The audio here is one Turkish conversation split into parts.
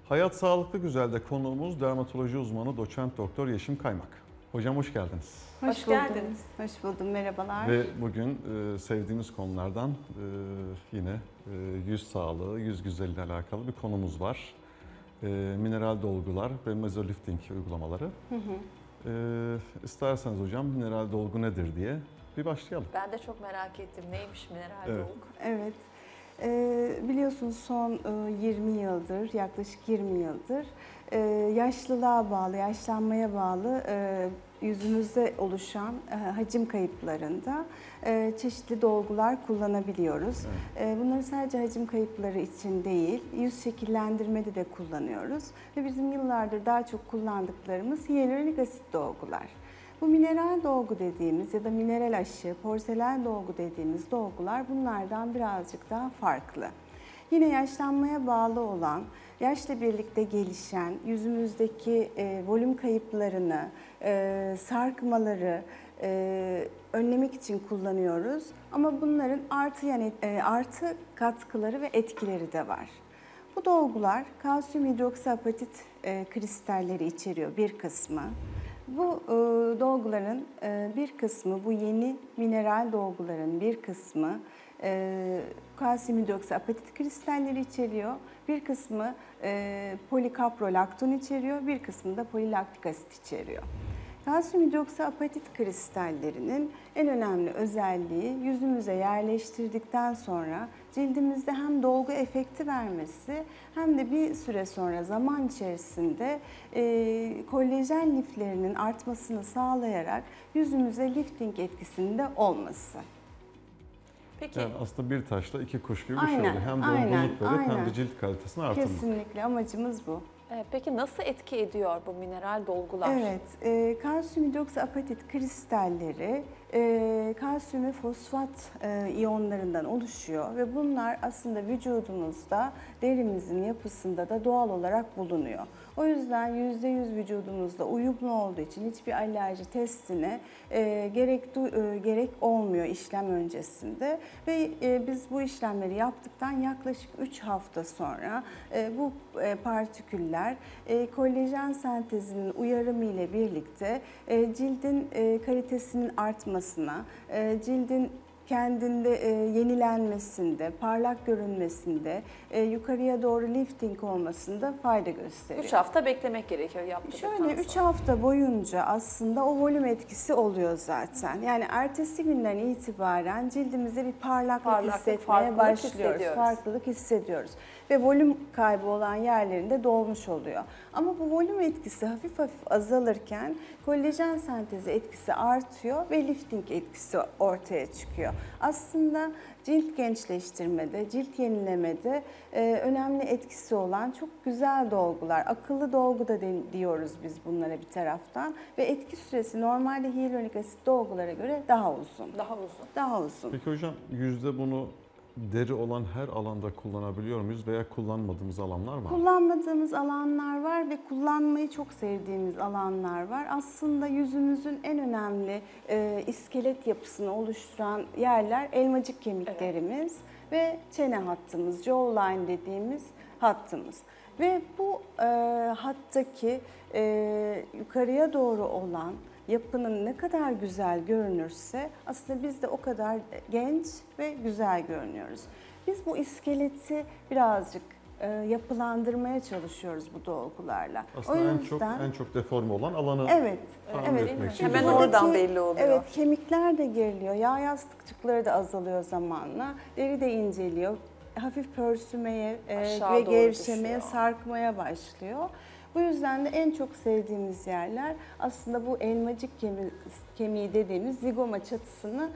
Hayat Sağlıklı Güzel'de konuğumuz dermatoloji uzmanı doçent doktor Yeşim Kaymak. Hocam hoş geldiniz. Hoş geldiniz. Hoş buldum, merhabalar. Ve bugün sevdiğimiz konulardan yine yüz sağlığı, yüz güzelliğiyle alakalı bir konumuz var. Mineral dolgular ve mezolifting uygulamaları. İsterseniz hocam mineral dolgu nedir diye bir başlayalım. Ben de çok merak ettim. Neymiş mineral dolgu? Evet. Biliyorsunuz son 20 yıldır, yaklaşık 20 yıldır yaşlılığa bağlı, yaşlanmaya bağlı yüzümüzde oluşan hacim kayıplarında çeşitli dolgular kullanabiliyoruz. Evet. Bunları sadece hacim kayıpları için değil, yüz şekillendirmede de kullanıyoruz. Ve bizim yıllardır daha çok kullandıklarımız hyaluronik asit dolgular. Bu mineral dolgu dediğimiz ya da mineral aşı, porselen dolgu dediğimiz dolgular bunlardan birazcık daha farklı. Yine yaşlanmaya bağlı olan, yaşla birlikte gelişen yüzümüzdeki volüm kayıplarını, sarkmaları önlemek için kullanıyoruz. Ama bunların artı katkıları ve etkileri de var. Bu dolgular kalsiyum hidroksiapatit kristalleri içeriyor bir kısmı. Bu dolguların bir kısmı, bu yeni mineral dolguların bir kısmı kalsiyum hidroksiapatit kristalleri içeriyor. Bir kısmı polikaprolakton içeriyor, bir kısmı da polilaktik asit içeriyor. Kalsiyum hidroksiapatit kristallerinin en önemli özelliği yüzümüze yerleştirdikten sonra cildimizde hem dolgu efekti vermesi hem de bir süre sonra zaman içerisinde kolajen liflerinin artmasını sağlayarak yüzümüze lifting etkisinde olması. Peki. Yani aslında bir taşla iki kuş gibi bir şey oluyor. Hem dolgunluk verip hem de cilt kalitesini artırmak. Kesinlikle amacımız bu. Peki nasıl etki ediyor bu mineral dolgular? Evet, kalsiyum hidroksiapatit kristalleri kalsiyum ve fosfat iyonlarından oluşuyor ve bunlar aslında vücudumuzda, derimizin yapısında da doğal olarak bulunuyor. O yüzden %100 vücudumuzda uyumlu olduğu için hiçbir alerji testine gerek olmuyor işlem öncesinde ve biz bu işlemleri yaptıktan yaklaşık 3 hafta sonra bu partiküller kolajen sentezinin uyarımı ile birlikte cildin kalitesinin artmasına, cildin kendinde yenilenmesinde, parlak görünmesinde, yukarıya doğru lifting olmasında fayda gösteriyor. 3 hafta beklemek gerekiyor yaptıktan sonra. Şöyle 3 hafta boyunca aslında o volüm etkisi oluyor zaten. Yani ertesi günden itibaren cildimizde bir parlaklık hissetmeye başlıyoruz. Farklılık hissediyoruz. Ve volüm kaybı olan yerlerinde dolmuş oluyor. Ama bu volüm etkisi hafif hafif azalırken kolajen sentezi etkisi artıyor ve lifting etkisi ortaya çıkıyor. Aslında cilt gençleştirmede, cilt yenilemede önemli etkisi olan çok güzel dolgular. Akıllı dolgu da diyoruz biz bunlara bir taraftan. Ve etki süresi normalde hyaluronik asit dolgulara göre daha uzun. Daha uzun. Peki hocam yüzde bunu deri olan her alanda kullanabiliyor muyuz veya kullanmadığımız alanlar var? Kullanmadığımız alanlar var ve kullanmayı çok sevdiğimiz alanlar var. Aslında yüzümüzün en önemli iskelet yapısını oluşturan yerler elmacık kemiklerimiz ve çene hattımız, jawline dediğimiz hattımız. Ve bu hattaki yukarıya doğru olan yapının ne kadar güzel görünürse aslında biz de o kadar genç ve güzel görünüyoruz. Biz bu iskeleti birazcık yapılandırmaya çalışıyoruz bu dolgularla. Aslında en çok deforme olan alanı tahmin etmek için. Hemen oradan belli oluyor. Evet, kemikler de geriliyor, yağ yastıkçıkları da azalıyor zamanla, deri de inceliyor, hafif pörsümeye ve gevşemeye, sarkmaya başlıyor. Bu yüzden de en çok sevdiğimiz yerler aslında bu elmacık kemiği dediğimiz zigoma çatısını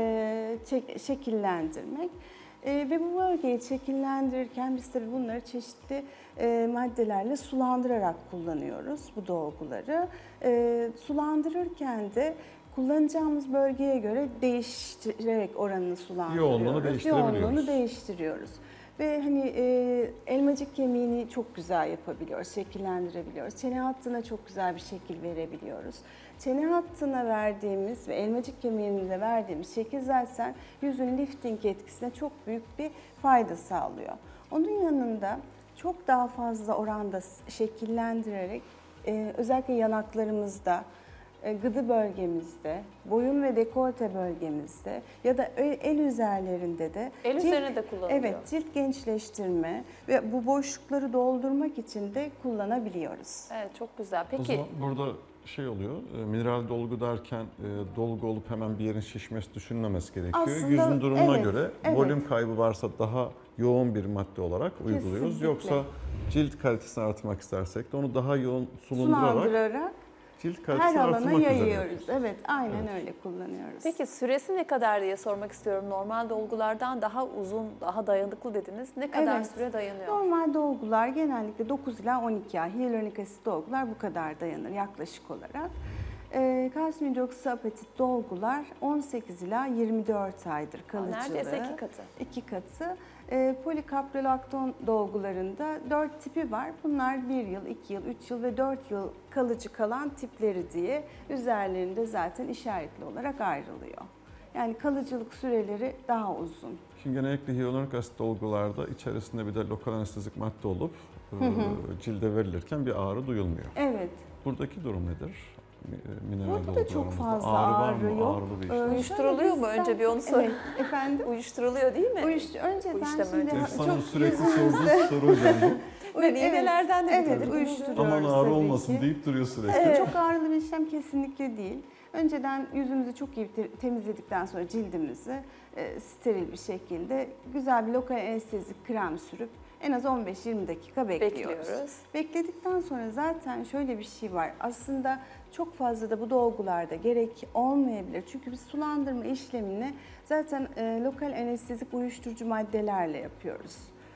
şekillendirmek. Ve bu bölgeyi şekillendirirken biz tabii bunları çeşitli maddelerle sulandırarak kullanıyoruz bu dolguları. Sulandırırken de kullanacağımız bölgeye göre değiştirerek oranını sulandırıyoruz. Yoğunluğunu değiştiriyoruz. Ve hani elmacık kemiğini çok güzel yapabiliyoruz, şekillendirebiliyoruz. Çene hattına çok güzel bir şekil verebiliyoruz. Çene hattına verdiğimiz ve elmacık kemiğimize verdiğimiz şekil zaten yüzün lifting etkisine çok büyük bir fayda sağlıyor. Onun yanında çok daha fazla oranda şekillendirerek özellikle yanaklarımızda, gıdı bölgemizde, boyun ve dekolte bölgemizde ya da el üzerlerinde de El üzerine de kullanılıyor. Evet, cilt gençleştirme ve bu boşlukları doldurmak için de kullanabiliyoruz. Evet, çok güzel. O Peki zaman burada şey oluyor, mineral dolgu derken dolgu olup hemen bir yerin şişmesi düşünülmemesi gerekiyor. Aslında Yüzün durumuna evet, göre evet. volüm kaybı varsa daha yoğun bir madde olarak uyguluyoruz. Kesinlikle. Yoksa cilt kalitesini artırmak istersek de onu daha yoğun sulandırarak cilt her kalitesini alana artırmak üzere yayıyoruz. yapıyoruz. Evet, aynen öyle kullanıyoruz. Peki süresi ne kadar diye sormak istiyorum. Normal dolgulardan daha uzun, daha dayanıklı dediniz. Ne kadar Evet. süre dayanıyor? Normal dolgular genellikle 9 ila 12 ay. Hyaluronik asit dolgular bu kadar dayanır yaklaşık olarak. Kalsiyum hidroksiapatit dolgular 18 ila 24 aydır kalıcılığı. Neredeyse 2 katı. 2 katı. Polikaprolakton dolgularında 4 tipi var. Bunlar 1 yıl, 2 yıl, 3 yıl ve 4 yıl kalıcı kalan tipleri diye üzerlerinde zaten işaretli olarak ayrılıyor. Yani kalıcılık süreleri daha uzun. Şimdi genellikle hyaluronik asit dolgularda içerisinde bir de lokal anestezik madde olup cilde verilirken bir ağrı duyulmuyor. Evet. Buradaki durum nedir? Mineral Burada da çok dolgularımızda fazla ağrı var ağrı mı? yok. Ağrılı bir işlem. Uyuşturuluyor mu? Önce bir onu sorayım. Evet, efendim? Uyuşturuluyor değil mi? Önceden Bu işlem şimdi önce. İnsanın sürekli sorduğu soru hocam bu. Ve iğnelerden de evet, tedirgin uyuşturuyoruz Aman ağrı tabii olmasın ki. deyip duruyor sürekli. Çok ağrılı bir işlem kesinlikle değil. Önceden yüzümüzü çok iyi temizledikten sonra cildimizi steril bir şekilde güzel bir lokal anestezik krem sürüp en az 15-20 dakika bekliyoruz. Bekledikten sonra zaten şöyle bir şey var. Aslında çok fazla da bu dolgularda gerek olmayabilir. Çünkü biz sulandırma işlemini zaten lokal anestezik uyuşturucu maddelerle yapıyoruz.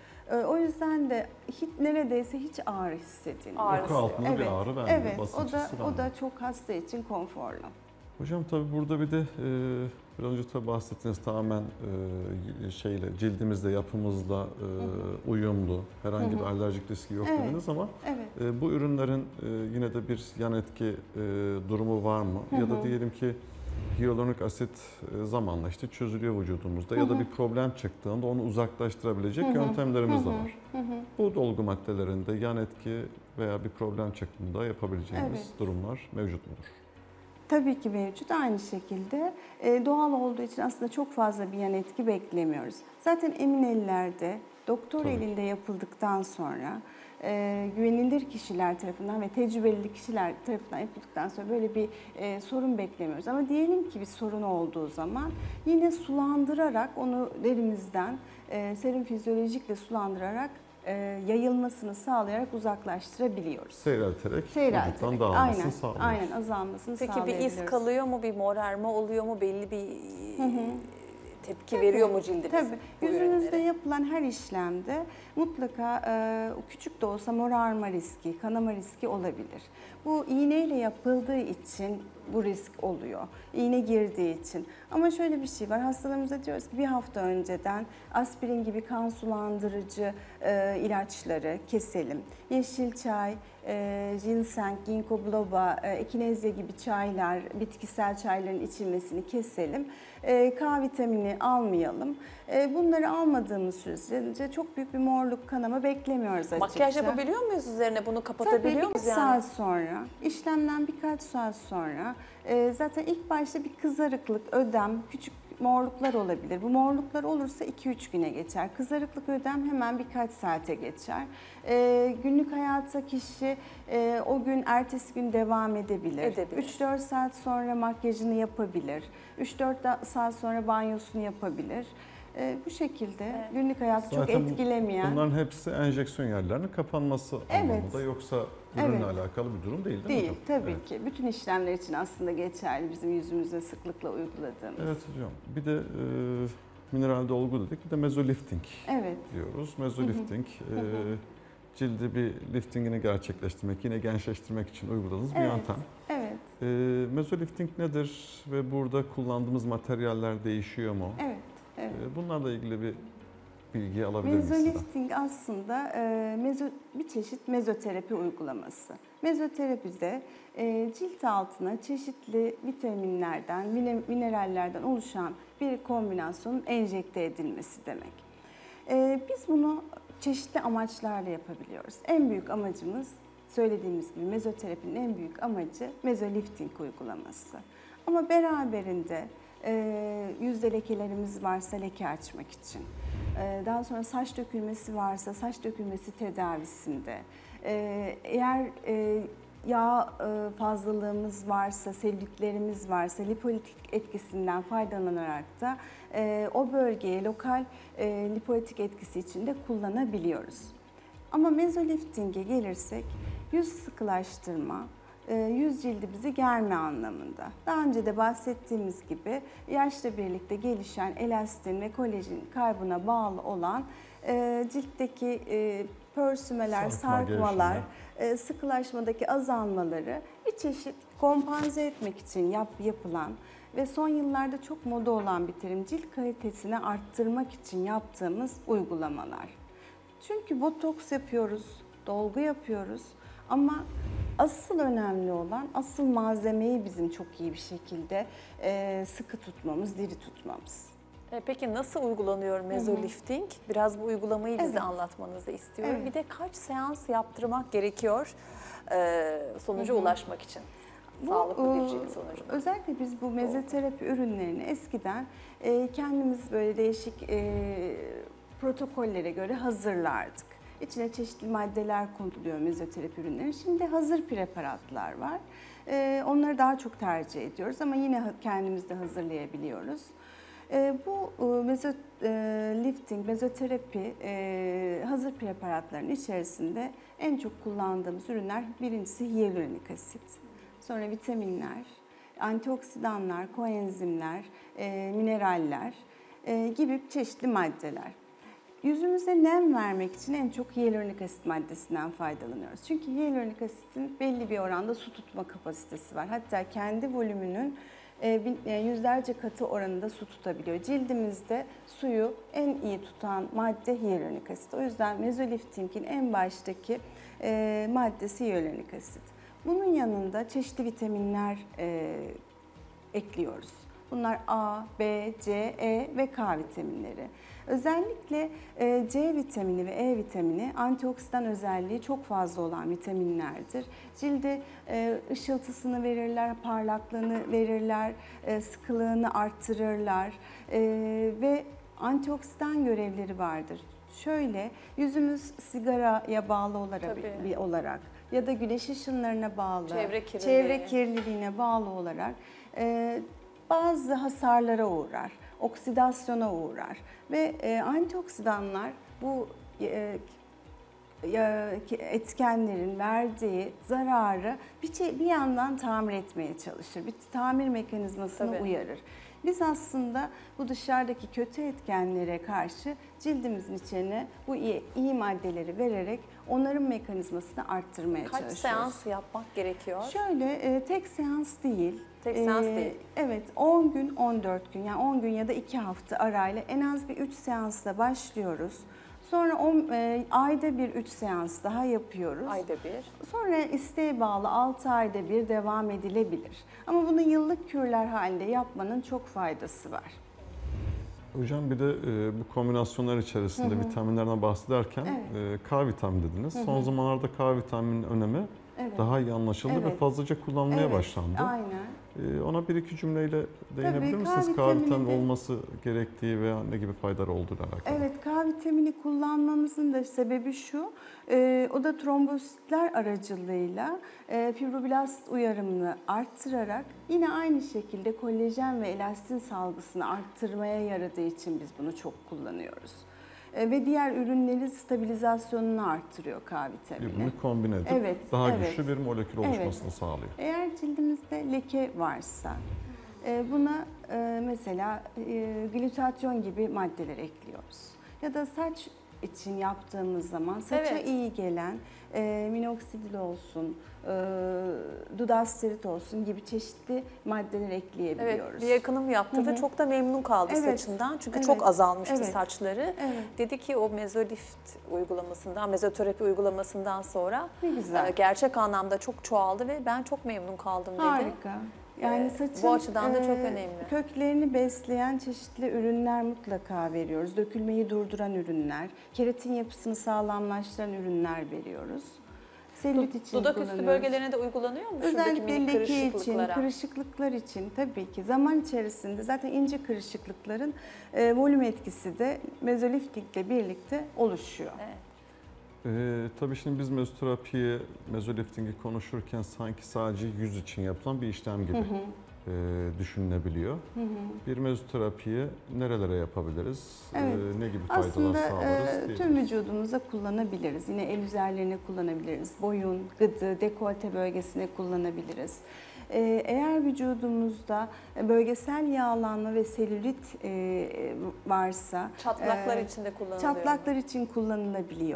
O yüzden de neredeyse hiç ağrı hissedilmiyor. Ağrı. Oku altında bir ağrı bende. Evet, basınç hissi o bende. da çok hasta için konforlu. Hocam tabii burada bir de biraz önce tabii bahsettiniz tamamen cildimizle, yapımızla uyumlu, herhangi bir alerjik riski yok Evet, dediniz ama Evet. bu ürünlerin yine de bir yan etki durumu var mı? Ya da diyelim ki hyaluronik asit zamanla işte çözülüyor vücudumuzda ya da bir problem çıktığında onu uzaklaştırabilecek yöntemlerimiz de var. Bu dolgu maddelerinde yan etki veya bir problem çıktığında yapabileceğimiz durumlar mevcut mudur? Tabii ki mevcut aynı şekilde. Doğal olduğu için aslında çok fazla bir yan etki beklemiyoruz. Zaten emin ellerde, doktor elinde yapıldıktan sonra güvenilir kişiler tarafından ve tecrübeli kişiler tarafından yapıldıktan sonra böyle bir sorun beklemiyoruz. Ama diyelim ki bir sorun olduğu zaman yine sulandırarak onu derimizden serum fizyolojikle sulandırarak yayılmasını sağlayarak uzaklaştırabiliyoruz. Seyrelterek vücuttan dağılmasını sağlıyoruz. Aynen azalmasını Peki bir sağlayabiliyoruz. iz kalıyor mu? Bir morarma oluyor mu? Belli bir tepki veriyor mu cildimiz? Tabii. bu Yüzünüzde ürünlere? yapılan her işlemde mutlaka küçük de olsa morarma riski, kanama riski olabilir. Bu iğneyle yapıldığı için bu risk oluyor. İğne girdiği için. Ama şöyle bir şey var. Hastalarımıza diyoruz ki bir hafta önceden aspirin gibi kan sulandırıcı ilaçları keselim. Yeşil çay, ginseng, ginkgo biloba, ekinezya gibi çaylar, bitkisel çayların içilmesini keselim. K vitamini almayalım. Bunları almadığımız sürece çok büyük bir morluk, kanama beklemiyoruz açıkça. Makyaj yapabiliyor muyuz üzerine? Bunu Tabii kapatabiliyor birkaç muyuz yani? saat sonra, işlemden birkaç saat sonra zaten ilk başta bir kızarıklık, ödem, küçük morluklar olabilir. Bu morluklar olursa 2-3 güne geçer. Kızarıklık, ödem hemen birkaç saate geçer. Günlük hayatta kişi o gün, ertesi gün devam edebilir. 3-4 saat sonra makyajını yapabilir. 3-4 saat sonra banyosunu yapabilir. Bu şekilde günlük hayatı çok etkilemeyen. Bunların hepsi enjeksiyon yerlerinin kapanması anlamında, yoksa ürünle alakalı bir durum değil mi hocam? Tabii ki. Bütün işlemler için aslında geçerli bizim yüzümüze sıklıkla uyguladığımız. Evet hocam. Bir de mineral dolgu dedik, bir de mezolifting diyoruz. Mezolifting cildi bir liftingini gerçekleştirmek, yine gençleştirmek için uyguladığımız bir yöntem. Evet. Mezolifting nedir ve burada kullandığımız materyaller değişiyor mu? Evet. Bunlarla ilgili bir bilgi alabilir miyiz sizden? Mezolifting aslında bir çeşit mezoterapi uygulaması. Mezoterapide cilt altına çeşitli vitaminlerden, minerallerden oluşan bir kombinasyonun enjekte edilmesi demek. Biz bunu çeşitli amaçlarla yapabiliyoruz. En büyük amacımız, söylediğimiz gibi mezoterapinin en büyük amacı mezolifting uygulaması. Ama beraberinde yüzde lekelerimiz varsa leke açmak için, daha sonra saç dökülmesi varsa saç dökülmesi tedavisinde, eğer yağ fazlalığımız varsa, selülitlerimiz varsa lipolitik etkisinden faydalanarak da o bölgeye lokal lipolitik etkisi için de kullanabiliyoruz. Ama mezolifting'e gelirsek yüz sıkılaştırma, yüz cildi bizi germe anlamında. Daha önce de bahsettiğimiz gibi yaşla birlikte gelişen elastin ve kolajen kaybına bağlı olan ciltteki pörsümeler, sarkmalar, sıkılaşmadaki azalmaları bir çeşit kompanze etmek için yapılan ve son yıllarda çok moda olan bir terim, cilt kalitesini arttırmak için yaptığımız uygulamalar. Çünkü botoks yapıyoruz, dolgu yapıyoruz ama asıl önemli olan, asıl malzemeyi bizim çok iyi bir şekilde sıkı tutmamız, diri tutmamız. Peki nasıl uygulanıyor mezolifting? Biraz bu uygulamayı bize Evet. anlatmanızı istiyorum. Evet. Bir de kaç seans yaptırmak gerekiyor sonuca ulaşmak için? Sağlıklı bir cilt sonucunda. Özellikle biz bu mezoterapi ürünlerini eskiden kendimiz böyle değişik protokollere göre hazırlardık. İçine çeşitli maddeler konuluyor mezoterapi ürünleri. Şimdi hazır preparatlar var. Onları daha çok tercih ediyoruz ama yine kendimiz de hazırlayabiliyoruz. Bu mezolifting, mezoterapi hazır preparatların içerisinde en çok kullandığımız ürünler birincisi hyaluronik asit, sonra vitaminler, antioksidanlar, koenzimler, mineraller gibi çeşitli maddeler. Yüzümüze nem vermek için en çok hyaluronik asit maddesinden faydalanıyoruz. Çünkü hyaluronik asitin belli bir oranda su tutma kapasitesi var. Hatta kendi volümünün yüzlerce katı oranında su tutabiliyor. Cildimizde suyu en iyi tutan madde hyaluronik asit. O yüzden mezolifting'in en baştaki maddesi hyaluronik asit. Bunun yanında çeşitli vitaminler ekliyoruz. Bunlar A, B, C, E ve K vitaminleri. Özellikle C vitamini ve E vitamini antioksidan özelliği çok fazla olan vitaminlerdir. Cilde ışıltısını verirler, parlaklığını verirler, sıkılığını arttırırlar ve antioksidan görevleri vardır. Şöyle, yüzümüz sigaraya bağlı olarak ya da güneş ışınlarına bağlı, çevre kirliliğine bağlı olarak bazı hasarlara uğrar, oksidasyona uğrar ve antioksidanlar bu etkenlerin verdiği zararı bir yandan tamir etmeye çalışır, bir tamir mekanizmasını uyarır. Biz aslında bu dışarıdaki kötü etkenlere karşı cildimizin içine bu iyi maddeleri vererek onarım mekanizmasını arttırmaya çalışıyoruz. Kaç seans yapmak gerekiyor? Şöyle tek seans değil. Tek seans değil. Evet, 10 gün, 14 gün, yani 10 gün ya da 2 hafta arayla en az bir 3 seansla başlıyoruz. Sonra ayda bir 3 seans daha yapıyoruz. Ayda bir. Sonra isteğe bağlı 6 ayda bir devam edilebilir. Ama bunu yıllık kürler halinde yapmanın çok faydası var. Hocam bir de bu kombinasyonlar içerisinde vitaminlerden bahsederken K vitamini dediniz. Son zamanlarda K vitamininin önemi daha iyi anlaşıldı ve fazlaca kullanılmaya başlandı. Aynen. Ona bir iki cümleyle değinebilir misiniz? K vitamini olması gerektiği veya ne gibi faydaları olduğuyla alakalı. Evet, K vitamini kullanmamızın da sebebi şu, o da trombositler aracılığıyla fibroblast uyarımını arttırarak yine aynı şekilde kolajen ve elastin salgısını arttırmaya yaradığı için biz bunu çok kullanıyoruz. Ve diğer ürünlerin stabilizasyonunu arttırıyor K vitamini. Bunu kombine edip daha güçlü bir molekül oluşmasını sağlıyor. Eğer cildimizde leke varsa buna mesela glutatyon gibi maddeler ekliyoruz. Ya da saç için yaptığımız zaman saça iyi gelen minoksidil olsun, dudasterit olsun gibi çeşitli maddeler ekleyebiliyoruz. Evet, bir yakınım yaptırdı. Çok da memnun kaldı saçından. Çünkü çok azalmıştı saçları. Dedi ki o mezolift uygulamasından, mezoterapi uygulamasından sonra gerçek anlamda çok çoğaldı ve ben çok memnun kaldım dedi. Harika. Yani saçın bu açıdan da çok önemli. Köklerini besleyen çeşitli ürünler mutlaka veriyoruz. Dökülmeyi durduran ürünler, keratin yapısını sağlamlaştıran ürünler veriyoruz. Selülit için Dudak üstü kullanıyoruz. bölgelerine de uygulanıyor mu? Şuradaki Özellikle minik leke için, kırışıklıklara. kırışıklıklar için tabii ki zaman içerisinde zaten ince kırışıklıkların volüm etkisi de mezoliftikle birlikte oluşuyor. Evet. Tabii şimdi biz mezoterapiyi, mezoliftingi konuşurken sanki sadece yüz için yapılan bir işlem gibi düşünülebiliyor. Bir mezoterapiyi nerelere yapabiliriz? Evet. Ne gibi faydalar Aslında sağlarız? tüm vücudumuza kullanabiliriz. Yine el üzerlerine kullanabiliriz. Boyun, gıdı, dekolte bölgesine kullanabiliriz. Eğer vücudumuzda bölgesel yağlanma ve selülit varsa Çatlaklar için de kullanılıyor. çatlaklar için kullanılabiliyor.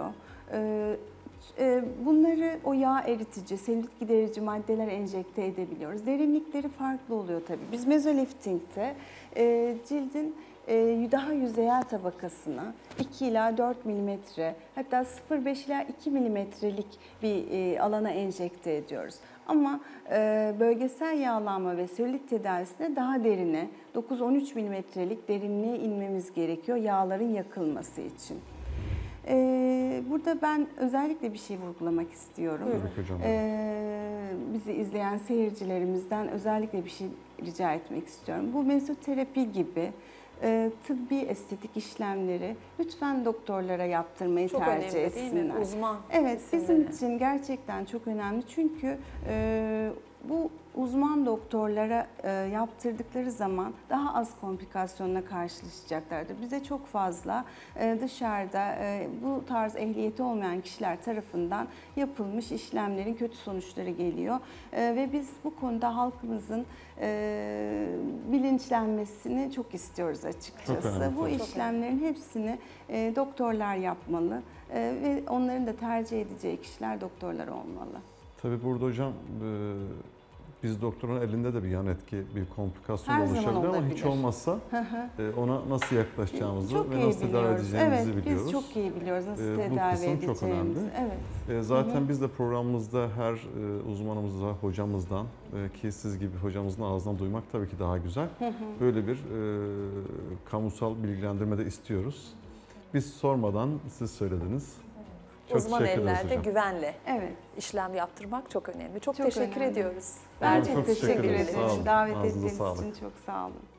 Bunları o yağ eritici, selülit giderici maddeler enjekte edebiliyoruz. Derinlikleri farklı oluyor tabii. Biz mezolifting'te cildin daha yüzeyel tabakasına 2 ila 4 milimetre, hatta 0,5 ila 2 milimetrelik bir alana enjekte ediyoruz. Ama bölgesel yağlanma ve selülit tedavisine daha derine, 9-13 milimetrelik derinliğe inmemiz gerekiyor yağların yakılması için. Burada ben özellikle bir şey vurgulamak istiyorum. Tabii hocam. Bizi izleyen seyircilerimizden özellikle bir şey rica etmek istiyorum. Bu mezoterapi gibi tıbbi estetik işlemleri lütfen doktorlara yaptırmayı çok tercih önemli değil mi? etsinler. Uzman Evet, bizim isimleri. için gerçekten çok önemli çünkü bu uzman doktorlara yaptırdıkları zaman daha az komplikasyonla karşılaşacaklardır. Bize çok fazla dışarıda bu tarz ehliyeti olmayan kişiler tarafından yapılmış işlemlerin kötü sonuçları geliyor. Ve biz bu konuda halkımızın bilinçlenmesini çok istiyoruz açıkçası. Çok önemli, Bu tabii. işlemlerin hepsini doktorlar yapmalı ve onların da tercih edeceği kişiler doktorlar olmalı. Tabii burada hocam biz doktorun elinde de bir yan etki, bir komplikasyon Her zaman oluşabilir ama hiç olabilir. olmazsa ona nasıl yaklaşacağımızı Çok ve iyi nasıl tedavi biliyoruz. edeceğimizi Evet, biliyoruz. biz çok iyi biliyoruz nasıl Bu tedavi kısım çok edeceğimizi. önemli. Evet. Zaten biz de programımızda her uzmanımızla, hocamızdan ki siz gibi hocamızın ağzından duymak tabii ki daha güzel. Böyle bir kamusal bilgilendirme de istiyoruz. Biz sormadan siz söylediniz. Çok Uzman teşekkür ederiz ellerde hocam. güvenle Evet. işlem yaptırmak çok önemli. Çok Çok teşekkür önemli. ediyoruz. Ben Hocam, çok teşekkür ederiz. Sağ ederim. olun. Davet Ağzınıza ettiğiniz sağlık. için çok sağ olun.